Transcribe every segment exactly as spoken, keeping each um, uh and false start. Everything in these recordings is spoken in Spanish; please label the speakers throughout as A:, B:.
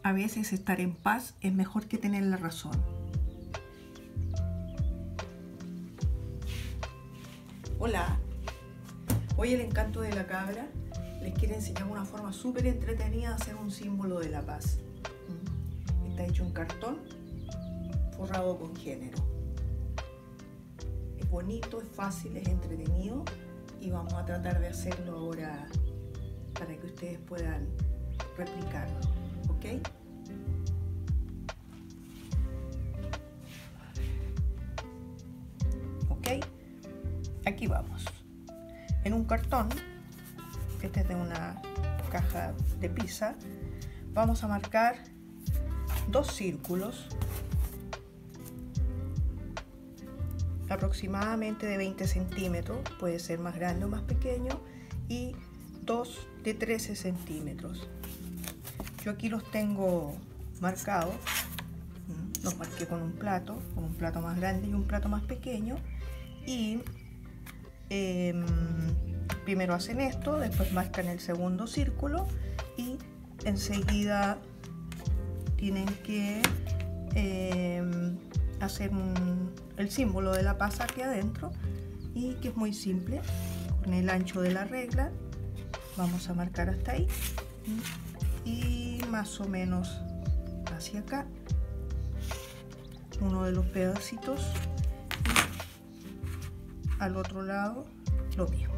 A: A veces estar en paz es mejor que tener la razón. Hola, hoy el encanto de la cabra les quiere enseñar una forma súper entretenida de hacer un símbolo de la paz. Está hecho en cartón forrado con género. Es bonito, es fácil, es entretenido y vamos a tratar de hacerlo ahora para que ustedes puedan replicarlo, ¿ok? ¿Ok? Aquí vamos. En un cartón, este es de una caja de pizza, vamos a marcar dos círculos aproximadamente de veinte centímetros, puede ser más grande o más pequeño, y dos de trece centímetros. Yo aquí los tengo marcados, los marqué con un plato, con un plato más grande y un plato más pequeño, y eh, primero hacen esto, después marcan el segundo círculo y enseguida tienen que eh, hacer un, el símbolo de la paz aquí adentro, y que es muy simple. Con el ancho de la regla vamos a marcar hasta ahí y más o menos hacia acá uno de los pedacitos, y al otro lado lo mismo.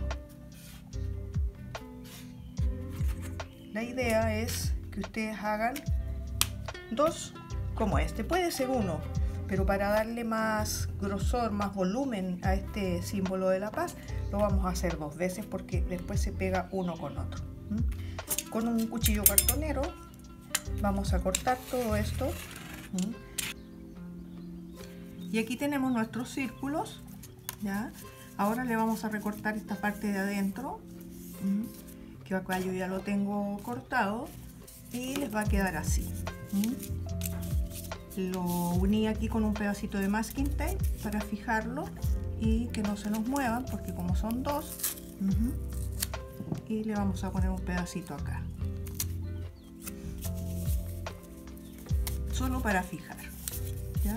A: La idea es que ustedes hagan dos como este, puede ser uno, pero para darle más grosor, más volumen a este símbolo de la paz, lo vamos a hacer dos veces porque después se pega uno con otro. ¿Mm? Con un cuchillo cartonero vamos a cortar todo esto. ¿Mm? Y aquí tenemos nuestros círculos, ¿ya? Ahora le vamos a recortar esta parte de adentro, ¿Mm? que acá yo ya lo tengo cortado, y les va a quedar así. ¿Mm? Lo uní aquí con un pedacito de masking tape para fijarlo y que no se nos muevan, porque como son dos, uh-huh, y le vamos a poner un pedacito acá, solo para fijar, ¿ya?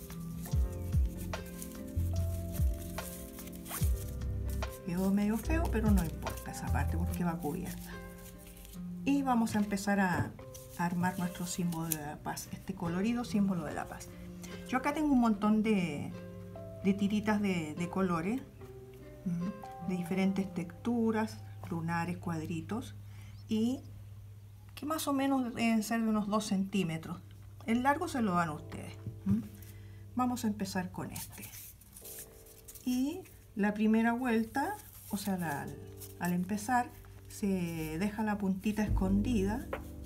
A: Quedó medio feo, pero no importa esa parte porque va cubierta. Y vamos a empezar a armar nuestro símbolo de la paz, este colorido símbolo de la paz. Yo acá tengo un montón de, de tiritas de, de colores, de diferentes texturas, lunares, cuadritos, y que más o menos deben ser de unos dos centímetros. El largo se lo dan ustedes. Vamos a empezar con este. Y la primera vuelta, o sea, la, al empezar, se deja la puntita escondida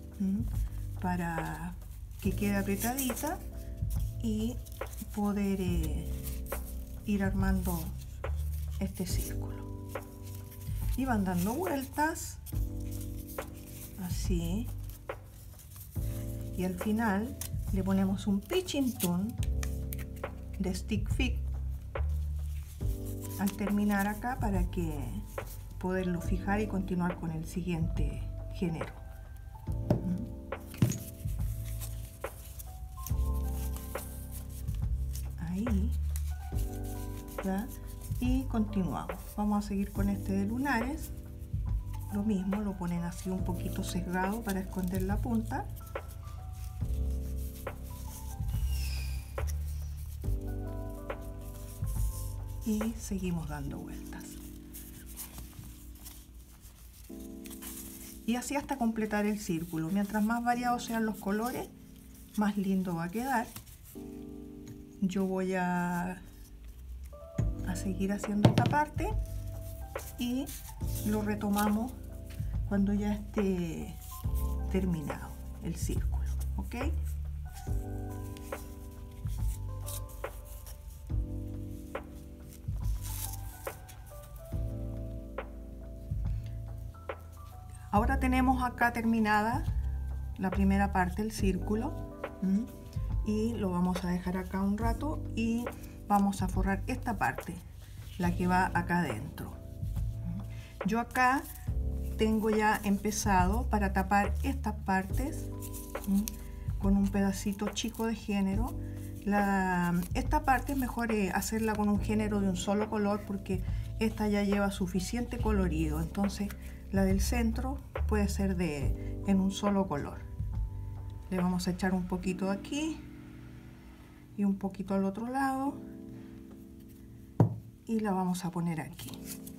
A: para que quede apretadita y poder eh, ir armando este círculo. Y van dando vueltas así, y al final le ponemos un pitching tool de stick fix al terminar acá para que poderlo fijar y continuar con el siguiente género. Ahí, ¿ya? Y continuamos. Vamos a seguir con este de lunares. Lo mismo, lo ponen así un poquito sesgado para esconder la punta. Y seguimos dando vueltas. Y así hasta completar el círculo. Mientras más variados sean los colores, más lindo va a quedar. Yo voy a, a seguir haciendo esta parte y lo retomamos cuando ya esté terminado el círculo, ¿ok? Ahora tenemos acá terminada la primera parte del círculo. ¿Mm? Y lo vamos a dejar acá un rato y vamos a forrar esta parte, la que va acá adentro. Yo acá tengo ya empezado para tapar estas partes, con un pedacito chico de género. La, esta parte es mejor eh, hacerla con un género de un solo color, porque esta ya lleva suficiente colorido. Entonces la del centro puede ser de en un solo color. Le vamos a echar un poquito aquí y un poquito al otro lado, y la vamos a poner aquí.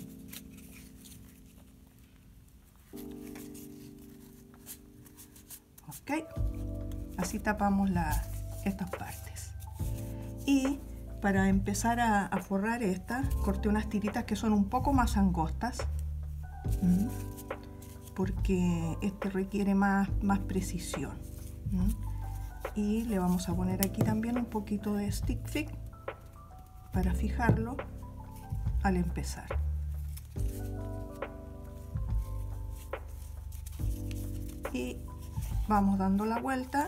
A: Ok, así tapamos la, estas partes. Y para empezar a, a forrar esta, corté unas tiritas que son un poco más angostas, ¿m? porque este requiere más, más precisión. ¿M? Y le vamos a poner aquí también un poquito de stick fix para fijarlo al empezar. Y vamos dando la vuelta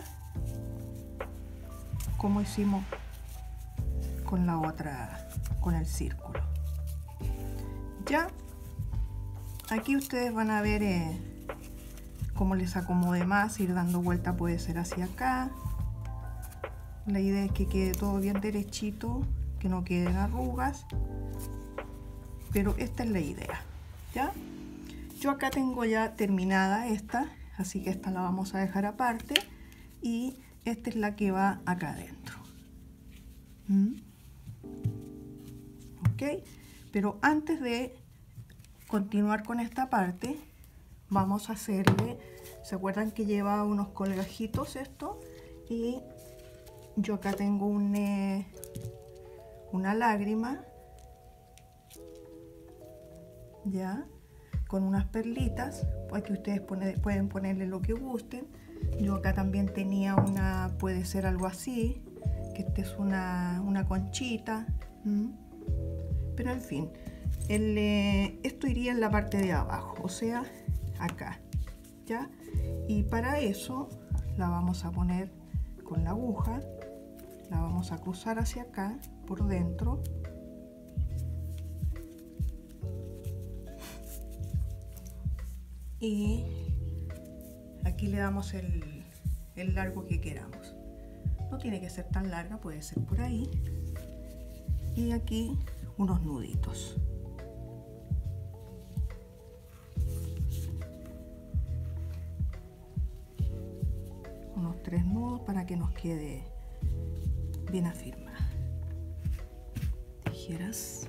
A: como hicimos con la otra, con el círculo. Ya aquí ustedes van a ver eh, cómo les acomode más. Ir dando vuelta puede ser hacia acá. La idea es que quede todo bien derechito, que no queden arrugas, pero esta es la idea. ¿Ya? Yo acá tengo ya terminada esta, así que esta la vamos a dejar aparte, y esta es la que va acá adentro. ¿Mm? Ok, pero antes de continuar con esta parte, vamos a hacerle, ¿se acuerdan que lleva unos colgajitos esto? Y yo acá tengo un, eh, una lágrima, ya, con unas perlitas. Pues que ustedes pone, pueden ponerle lo que gusten. Yo acá también tenía una, puede ser algo así, que esta es una, una conchita. ¿Mm? Pero en fin, el, eh, esto iría en la parte de abajo, o sea, acá, ¿ya? Y para eso la vamos a poner con la aguja, la vamos a cruzar hacia acá, por dentro. Y aquí le damos el, el largo que queramos. No tiene que ser tan larga, puede ser por ahí. Y aquí unos nuditos. Unos tres nudos para que nos quede bien afirmada. Tijeras.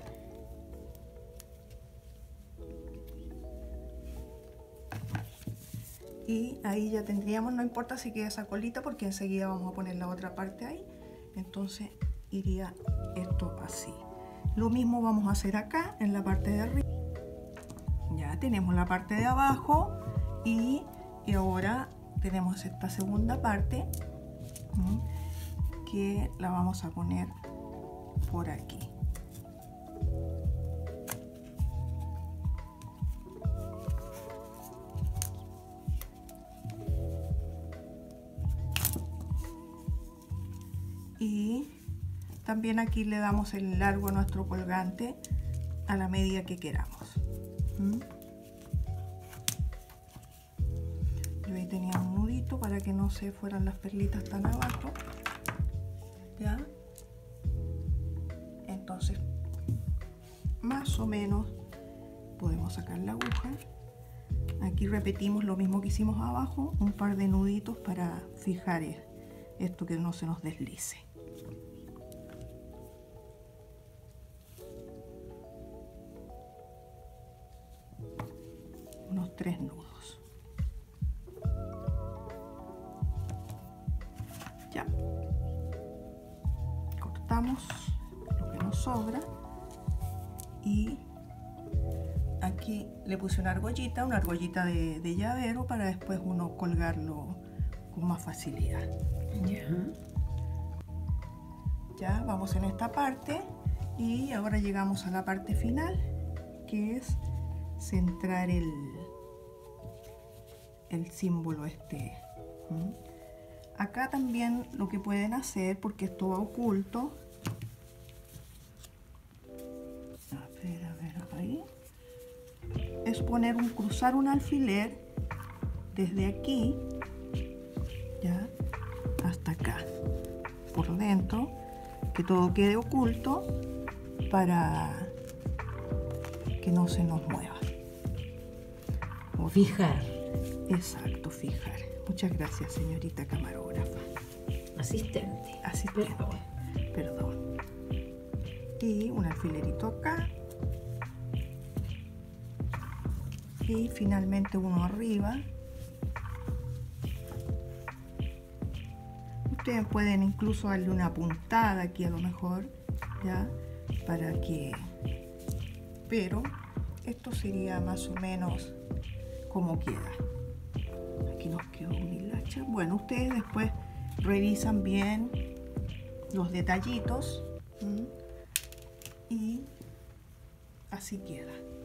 A: Y ahí ya tendríamos, no importa si queda esa colita, porque enseguida vamos a poner la otra parte ahí. Entonces iría esto así. Lo mismo vamos a hacer acá en la parte de arriba. Ya tenemos la parte de abajo, y, y ahora tenemos esta segunda parte, ¿sí? Que la vamos a poner por aquí. Y también aquí le damos el largo a nuestro colgante a la medida que queramos. ¿Mm? Yo ahí tenía un nudito para que no se fueran las perlitas tan abajo. ¿Ya? Entonces, más o menos podemos sacar la aguja. Aquí repetimos lo mismo que hicimos abajo, un par de nuditos para fijar esto, que no se nos deslice. Unos tres nudos. Ya. Cortamos lo que nos sobra y aquí le puse una argollita, una argollita de, de llavero, para después uno colgarlo con más facilidad.
B: Ya.
A: Ya vamos en esta parte y ahora llegamos a la parte final, que es centrar el, el símbolo este. ¿Mm? Acá también lo que pueden hacer, porque esto va oculto, a ver, a ver, ahí, es poner un, cruzar un alfiler desde aquí, ya, por dentro, que todo quede oculto para que no se nos mueva.
B: O fijar.
A: Exacto, fijar. Muchas gracias, señorita camarógrafa.
B: Asistente.
A: Asistente.
B: Perdón.
A: Perdón. Y un alfilerito acá. Y finalmente uno arriba. Ustedes pueden incluso darle una puntada aquí a lo mejor, ya, para que... Pero esto sería más o menos como queda. Aquí nos quedó un hilacha. Bueno, ustedes después revisan bien los detallitos. ¿m? Y así queda.